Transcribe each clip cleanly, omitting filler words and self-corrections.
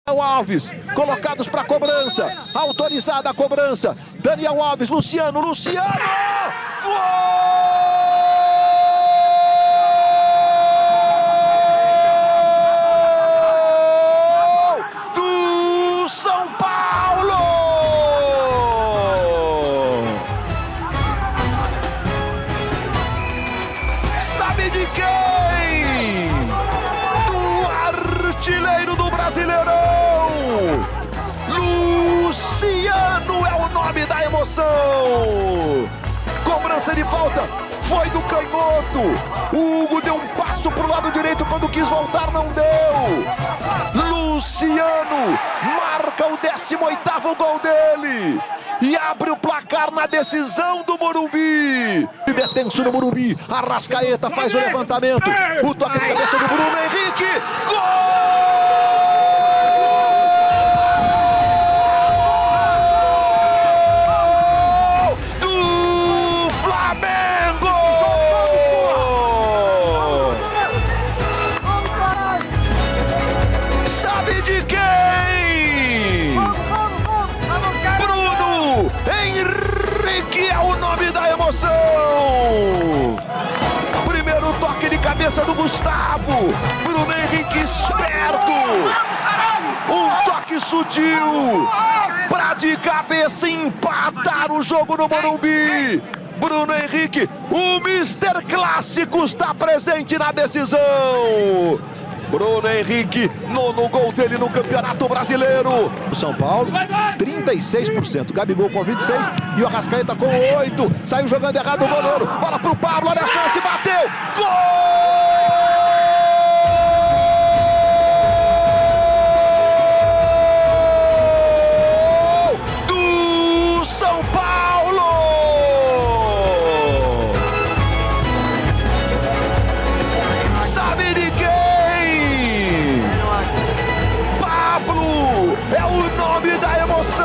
Alves, colocados para cobrança, autorizada a cobrança, Daniel Alves, Luciano, gol! Do São Paulo! Sabe de quem? Do artilheiro do Brasileirão! Luciano é o nome da emoção. Cobrança de falta foi do canhoto. O Hugo deu um passo pro lado direito quando quis voltar, não deu. Luciano marca o 18º gol dele e abre o placar na decisão do Morumbi. É tenso no Morumbi. Arrascaeta faz o levantamento. O toque de cabeça do Bruno Henrique. Gol! Primeiro toque de cabeça do Gustavo. Bruno Henrique esperto. Um toque sutil para de cabeça empatar o jogo no Morumbi. Bruno Henrique, o Mister Clássico, está presente na decisão. Bruno Henrique, nono gol dele no Campeonato Brasileiro. O São Paulo, 36%. Gabigol com 26% e o Arrascaeta com 8%. Saiu jogando errado o goleiro. Bola pro Pablo, olha a chance, bateu. Gol! Do São Paulo! Sabe de quem? É o nome da emoção.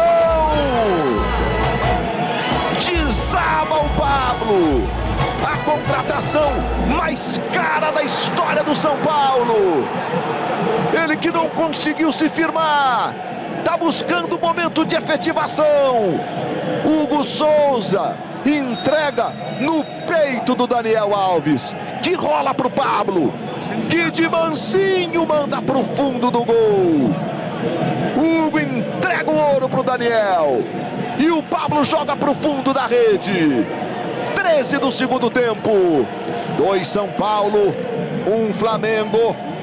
Desaba o Pablo. A contratação mais cara da história do São Paulo. Ele que não conseguiu se firmar. Está buscando o momento de efetivação. Hugo Souza entrega no peito do Daniel Alves, que rola para o Pablo, que de mansinho manda para o fundo do gol. Hugo entrega o ouro para o Daniel e o Pablo joga para o fundo da rede. 13 do segundo tempo. 2 São Paulo, 1 Flamengo.